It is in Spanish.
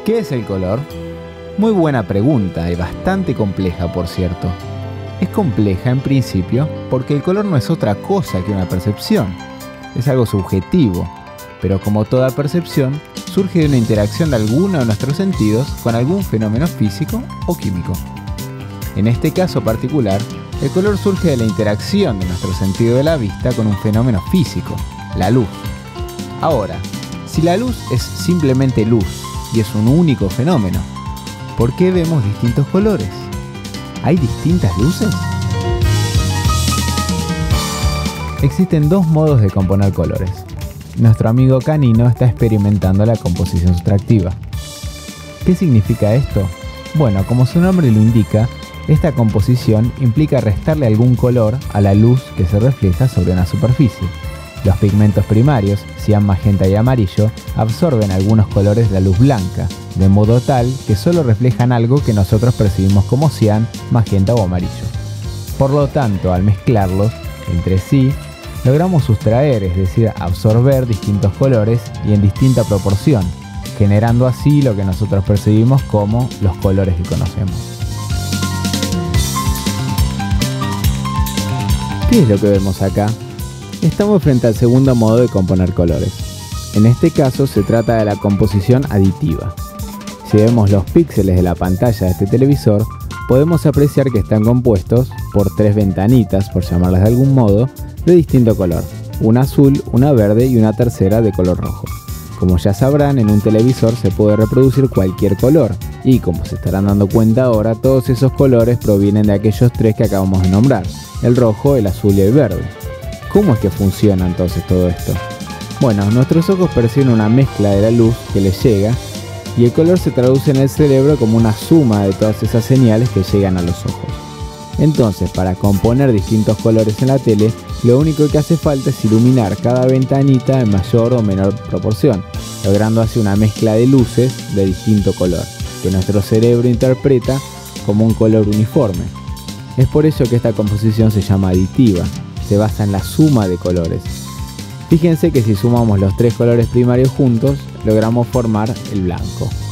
¿Qué es el color? Muy buena pregunta y bastante compleja, por cierto. Es compleja en principio porque el color no es otra cosa que una percepción. Es algo subjetivo, pero como toda percepción, surge de una interacción de alguno de nuestros sentidos con algún fenómeno físico o químico. En este caso particular, el color surge de la interacción de nuestro sentido de la vista con un fenómeno físico, la luz. Ahora, si la luz es simplemente luz y es un único fenómeno, ¿por qué vemos distintos colores? ¿Hay distintas luces? Existen dos modos de componer colores. Nuestro amigo Canino está experimentando la composición sustractiva. ¿Qué significa esto? Bueno, como su nombre lo indica, esta composición implica restarle algún color a la luz que se refleja sobre una superficie. Los pigmentos primarios, cian, magenta y amarillo, absorben algunos colores de la luz blanca, de modo tal que solo reflejan algo que nosotros percibimos como cian, magenta o amarillo. Por lo tanto, al mezclarlos entre sí, logramos sustraer, es decir, absorber distintos colores y en distinta proporción, generando así lo que nosotros percibimos como los colores que conocemos. ¿Qué es lo que vemos acá? Estamos frente al segundo modo de componer colores. En este caso se trata de la composición aditiva. Si vemos los píxeles de la pantalla de este televisor, podemos apreciar que están compuestos por tres ventanitas, por llamarlas de algún modo, de distinto color. Una azul, una verde y una tercera de color rojo. Como ya sabrán, en un televisor se puede reproducir cualquier color, y como se estarán dando cuenta ahora, todos esos colores provienen de aquellos tres que acabamos de nombrar: el rojo, el azul y el verde. ¿Cómo es que funciona entonces todo esto? Bueno, nuestros ojos perciben una mezcla de la luz que les llega, y el color se traduce en el cerebro como una suma de todas esas señales que llegan a los ojos. Entonces, para componer distintos colores en la tele, lo único que hace falta es iluminar cada ventanita en mayor o menor proporción, logrando así una mezcla de luces de distinto color, que nuestro cerebro interpreta como un color uniforme. Es por ello que esta composición se llama aditiva, se basa en la suma de colores. Fíjense que si sumamos los tres colores primarios juntos, logramos formar el blanco.